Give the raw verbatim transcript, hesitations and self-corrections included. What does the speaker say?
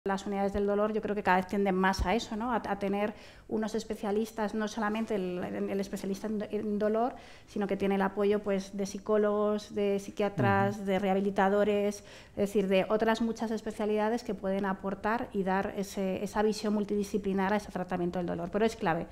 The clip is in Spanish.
Las unidades del dolor yo creo que cada vez tienden más a eso, ¿no? a, a tener unos especialistas, no solamente el, el especialista en, en dolor, sino que tiene el apoyo pues, de psicólogos, de psiquiatras, uh-huh. de rehabilitadores, es decir, de otras muchas especialidades que pueden aportar y dar ese, esa visión multidisciplinar a ese tratamiento del dolor. Pero es clave.